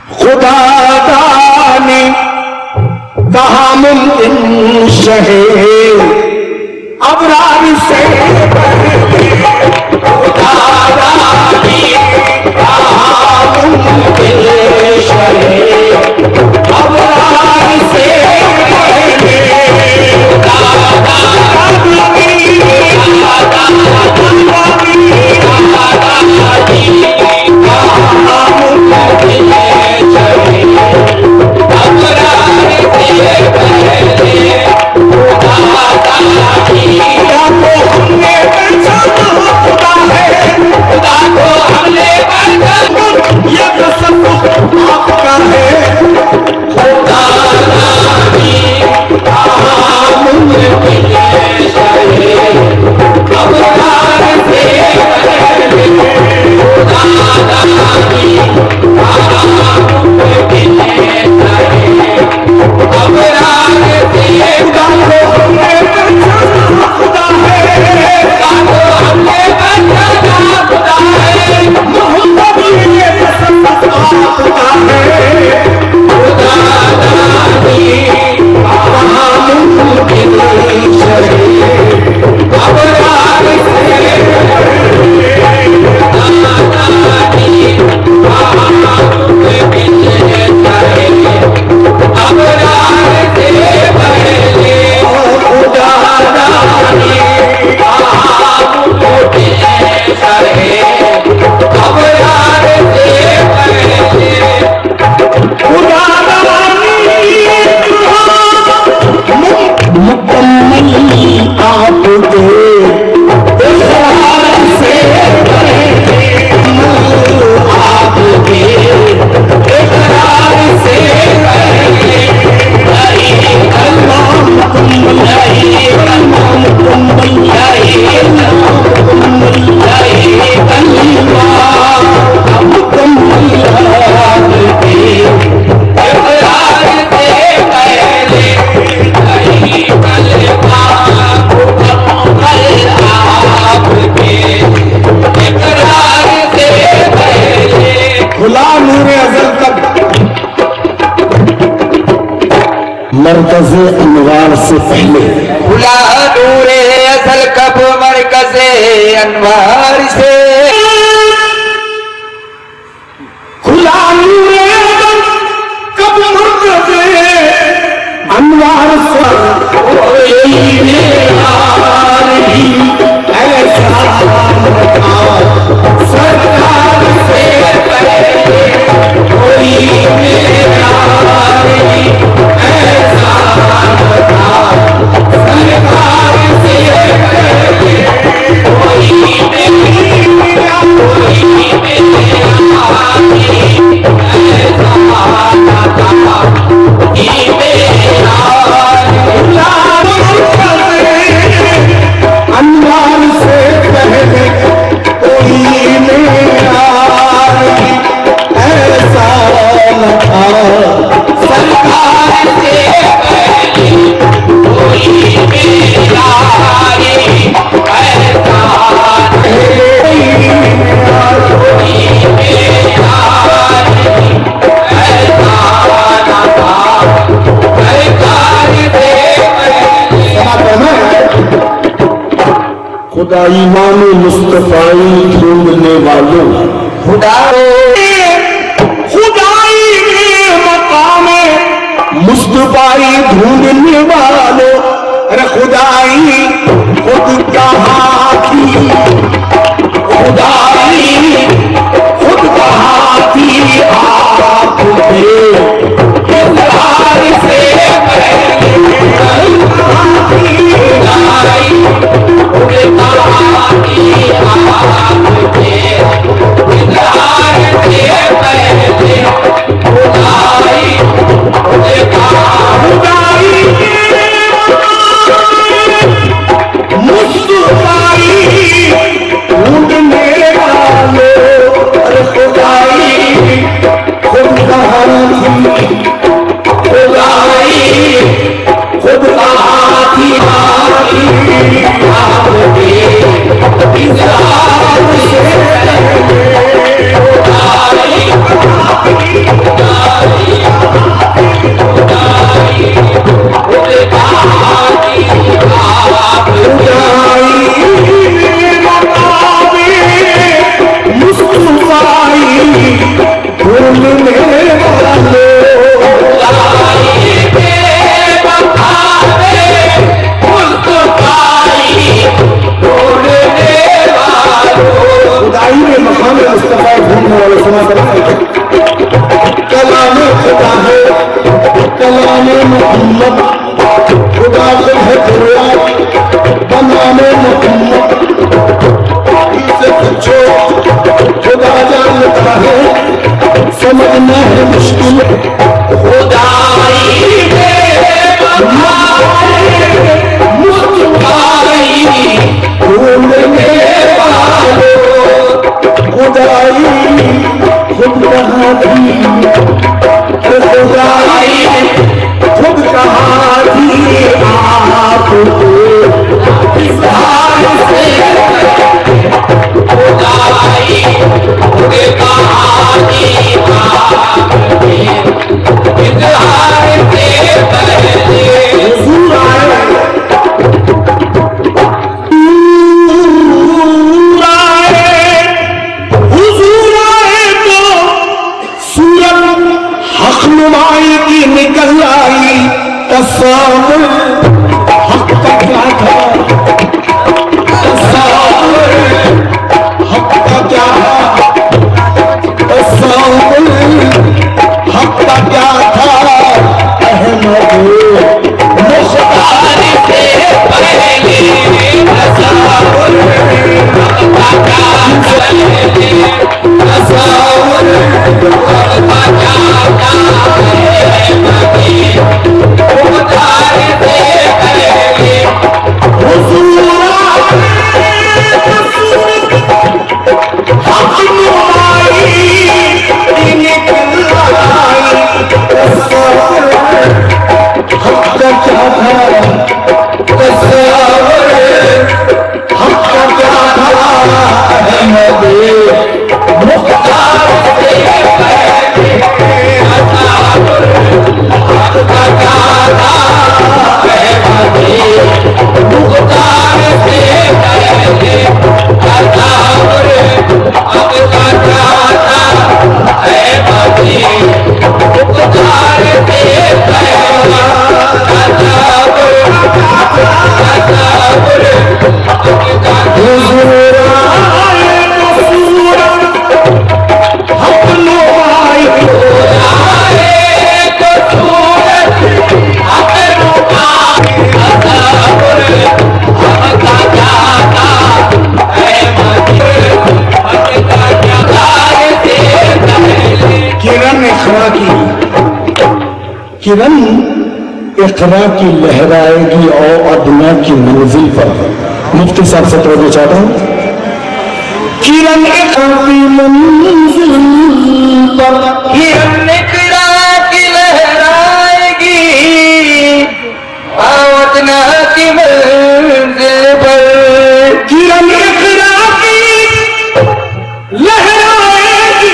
खुदा दानी कहा मुमकिन शहे अबरार से खुदा दानी कहा मुमकिन शहे अबरार से मरकज़ अनवार से पहले खुला नूरे असल कब मरकज़े अनवार से खुला नूरे असल कब मरकज़े अनवार से कोई मेरा नहीं ऐसा सरकार से पहले कोई मेरा नहीं खुदा ईमान मुस्तफाई ढूंढने वालों खुदाई मकाम मुस्तफाई ढूंढने वालों अरे खुदाई खुद कहाँ थी खुदाई खुद कहाँ थी आपके इज़हार से कलाम खुदा है, कलाम मोहम्मद, खुदा से है कुरान, बनाम मोहम्मद। इसे पूछो खुदा जानता है, समझना है मुश्किल। खुदाई खुदाई खुद कहाँ थी, खुदाई खुद कहाँ थी आपको इज़हार से, खुदाई खुद कहाँ थी आपके इज़हार से पहले। हुजूर आए नुमाई की निकल आई, तस्वीर हक का क्या था, तस्वीर हक का क्या था, तस्वीर हक का क्या था। अहमद मुख्तार से पहले तस्वीर हक का क्या था, तस्वीर हक का क्या था। किरण इक़रा की लहराएगी और अदना की मंजिल पर। मुफ्ती साहब से तवज्जो चाहता हूं। किरण इक़रा की मंजिल पर, किरण इक़रा की लहराएगी अदना की मंजिल पर। किरण इक़रा की लहराएगी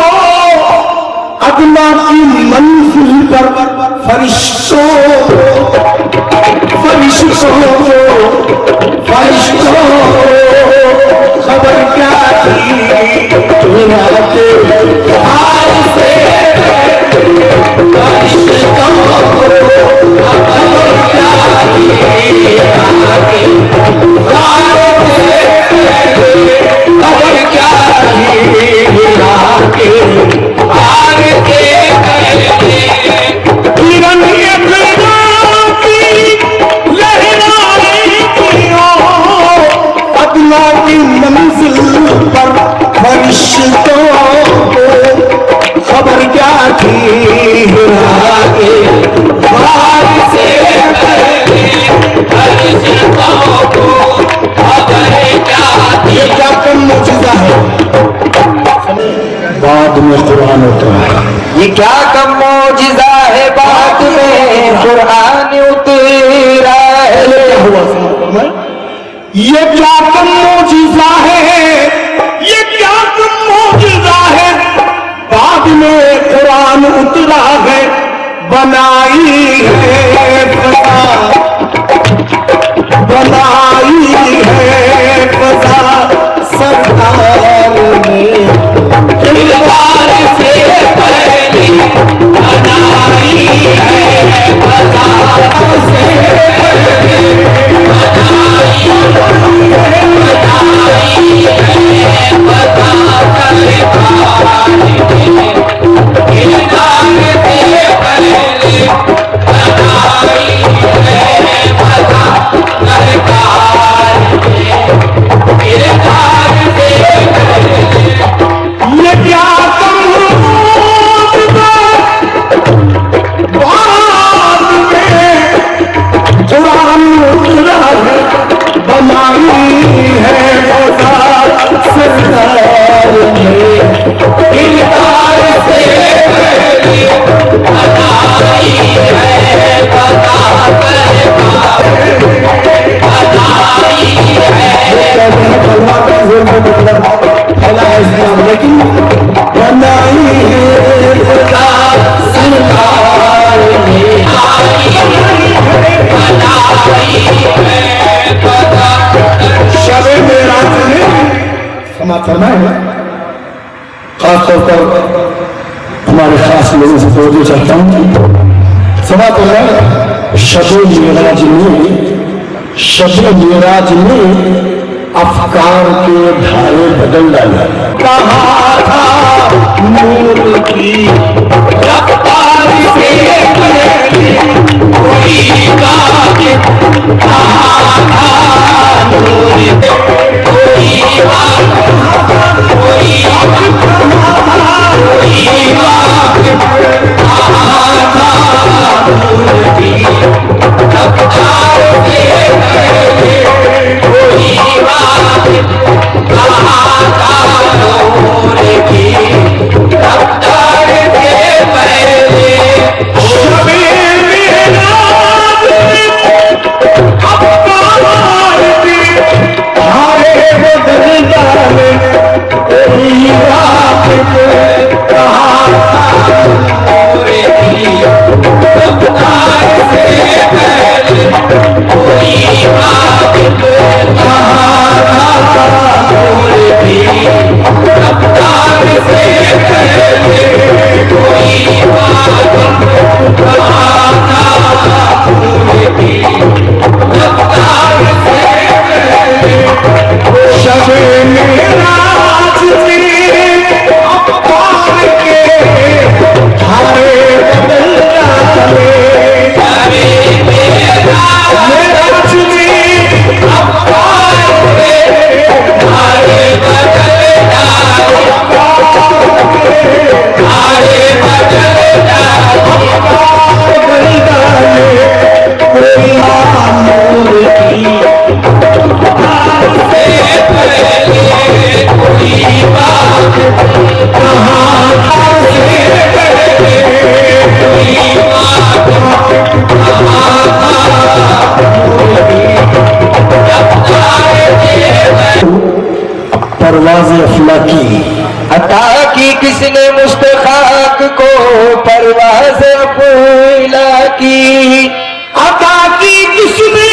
अदना की मंजिल पर। फरिश्तों फरिश्तों फरिश्तों खबर क्या थी दुनिया के हाल से। फरिश्तों खबर क्या थी दुनिया के हाल से। खबर क्या थी दुनिया के हाल से। किरण इक़रा की लहराएगी अदना की मंजिल पर। फरिश्तों को खबर क्या थी हिरा के बार से पहले। फरिश्तों को खबर क्या थी। ये क्या कम मुझिज़ा है, बाद में कुरान होता है। ये क्या कम मौजिज़ा है, बाद में कुरान उतरा है। ये क्या कम मौजिज़ा है, ये क्या कम मौजिज़ा है, बाद में कुरान उतरा है। बनाई है फज़ा, बनाई है फज़ा सरकार ने किरदार से पहले। बनाई है फज़ा से पहले। बनाई है फज़ा सरकार ने फरमाए। खासतौर पर हमारे खास लोगों से बोलना चाहता हूँ, समा तो है शब-ए मेराज में अफकार के धारे बदल डाले। कहा था नूर की रफ्तार से कोई बात, कहा था नूर कोई बात, कोई बात, कहा था नूर की रफ्तार से कोई बात, कहा था नूर की रफ्तार से पहले। परवाज़ अफलाकी अता की किसने मुस्तखाक को परवाज़ अफलाकी, अता की किसने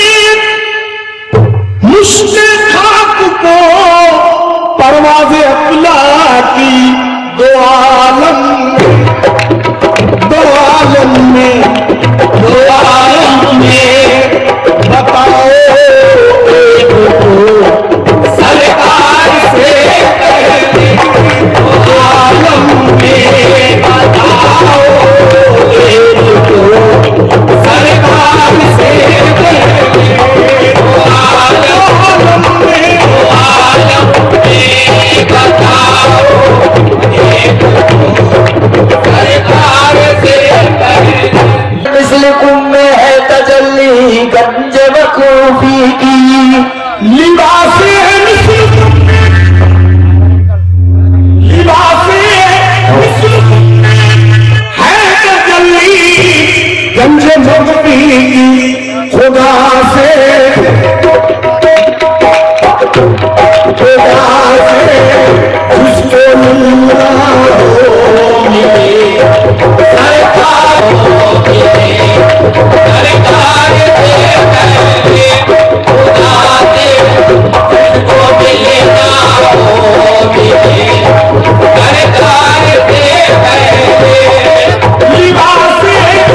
मुस्तखाक को परवाज़ अफलाकी। दो आलम में बताओ एक को सरकार से पहले, दो आलम में बताओ एक को सरकार से पहले, दो आलम में बताओ एक को सरकार से पहले। मिस्ल कुम में है तजल्ली गंज वकूफी की, लिबासे है तजल्ली गंज मखफी की। खुदा से जिसको मिलना हो मिले, सरकार हो मिले, सरकार से पहले खुदा से जिसको मिलना हो मिले, सरकार से पहले। लिबास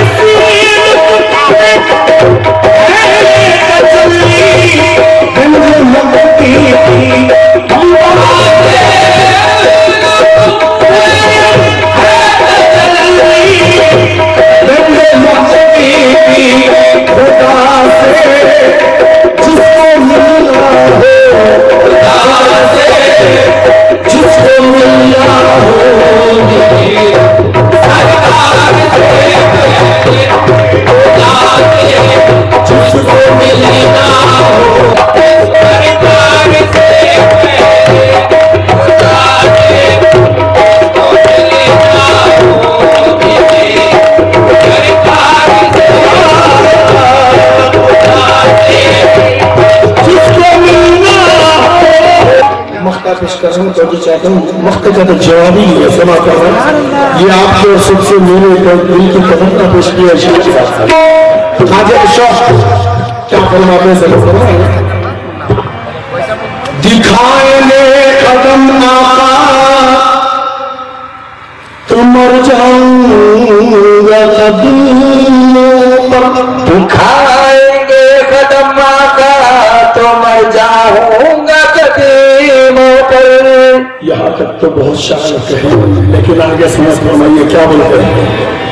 पेश कर रहा हूँ तो जी चाहता हूँ वक्त का तो जवाब ही है समा कर रहा हूँ। ये आपको सबसे मेरे दिल की कदम का पेश किया ख्वाजा शाह क्या फरमाते हैं दिखाएंगे कदम आका तो मर जाऊंगा कदमों पर। दिखाएंगे कदम आका तो मर जाऊंगा कदमों पर। यहाँ तक तो बहुत शान है, लेकिन आगे समझ फरमाइए क्या बोलते हैं।